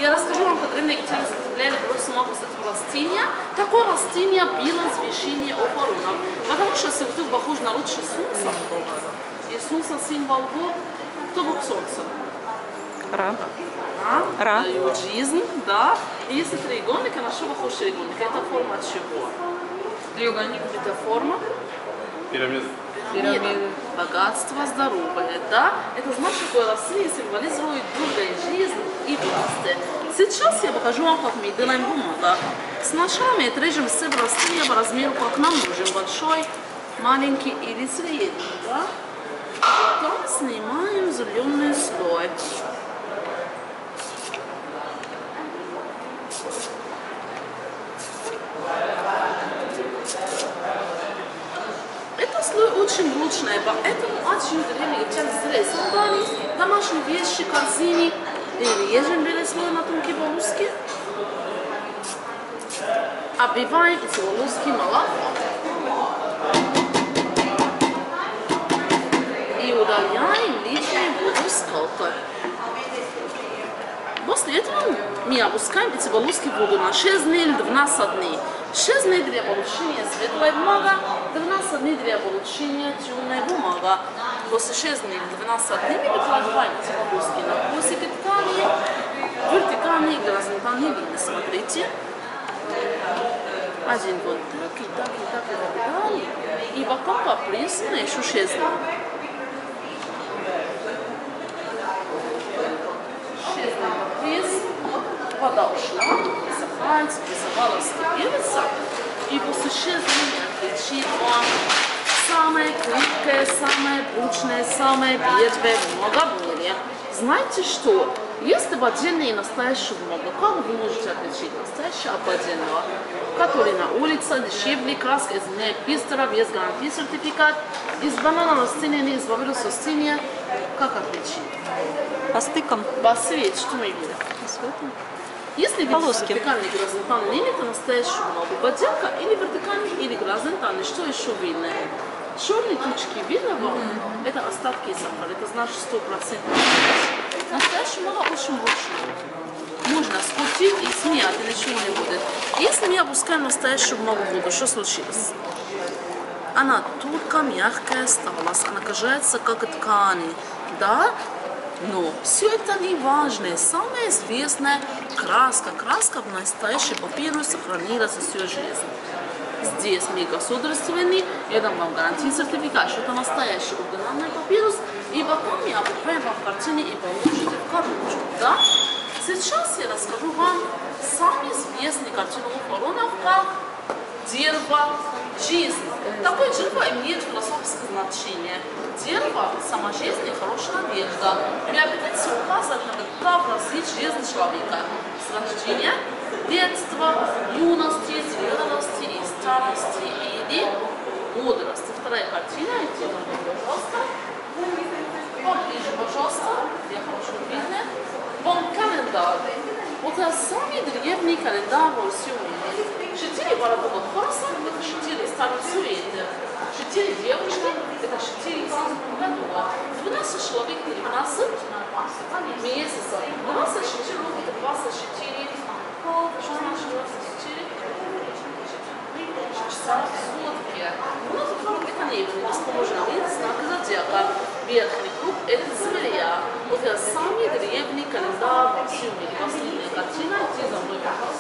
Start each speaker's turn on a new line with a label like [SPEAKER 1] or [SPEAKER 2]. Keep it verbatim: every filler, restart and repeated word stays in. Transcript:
[SPEAKER 1] Я расскажу вам, как древние египтяне составляли просто могу сказать растения. Такое растение било звещение о коронах. Потому что если кто похож на лучше солнца, и солнце символ год, кто бог солнца?
[SPEAKER 2] Ра.
[SPEAKER 1] Ра.
[SPEAKER 2] Ра.
[SPEAKER 1] Дают жизнь, да. И если треугольник, на что похож треугольник? Это форма чего?
[SPEAKER 2] Треугольник.
[SPEAKER 1] Это форма?
[SPEAKER 3] Пирамида.
[SPEAKER 1] Пирамида. Богатство, здоровье, да? Это значит, что растение символизирует долгую жизнь и власть. Сейчас я покажу вам, как мы делаем бумагу. Сначала мы отрежем все растения по размеру, как нам нужен. Большой, маленький или средний, да? Потом снимаем зеленый слой. Этот слой очень прочный, поэтому очень древние египтяне создали домашние вещи, корзины. Режем белый слой на тонкие полоски. Оббиваем эти полоски молоком. И удаляем лишнюю воду с колка. После этого мы опускаем эти полоски в воду на шесть дней или двенадцать дней. шесть дней для получения светлой бумаги, двенадцать дней для получения темной бумаги. После шести дней или двенадцати дней мы выкладываем эти полоски на кусики ткани, вертикальные и горизонтальные линии. Смотрите. Один вот так и так и так и так далее. И потом попрессно еще шесть дней. шесть дней попресс. Вода ушла, присыхается, присыхалась, скипелится. И после шести дней отличит вам самое крепкое, самое прочное, самое первое бумага в мире. Знаете что? Если поддельная и настоящая бумага, как вы можете отличить настоящего от поддельного? Который на улице, дешевле, краска изменяет быстро, без гарантии сертификат, из банана растения, не из вируса растения. Как отличить?
[SPEAKER 2] По стыкам.
[SPEAKER 1] По свету, что мы видим?
[SPEAKER 2] По свету.
[SPEAKER 1] Если видите вертикальный и горизонтальный линии, это настоящая бумага. Подделка или вертикальный, или горизонтальный. Что еще видно? Черные точки видно вам? Mm-hmm. Это остатки сахара. Это значит сто процентов. Настоящая бумага очень ручная. Можно скрутить и смеять, и ничего не будет. Если мы опускаем настоящую бумагу в воду, что случилось? Она только мягкая осталась, она кажется как ткань, да? Но все это не важно. Самое известное краска. Краска в настоящей папирус сохранилась всю жизнь. Здесь мы государственный, я дам вам гарантии сертификат, что это настоящий оригинальный папирус. И потом мы обыкновенно в картине и положите в коробочку, да? Сейчас я расскажу вам самые известные картины у коронов, как дерево жизни. Такое дерево имеет философское значение. Дерево – сама жизнь и хорошая надежда. Приобретается указывать на это просить жизнь человека. С рождения, детства, юности, зрелости и старости или мудрости. Вторая картина. Идите, пожалуйста. Поближе, пожалуйста. Я хорошо видно. Вон календарь. Вот это самый древний календарь во всем мире. Четыре барабана Хорса – это четыре старых цвета. Четыре девушки – это четыре года. двенадцать человек – двенадцать месяцев. двадцать четыре – это двадцать четыре. Что значит двадцать четыре? Часа в сутки. Ну, это небо, не беспоможно. Это знак зодиака. Верхний круг – это змея. Вот это самый древний календарь во всем мире. Последняя картина – идти за мной.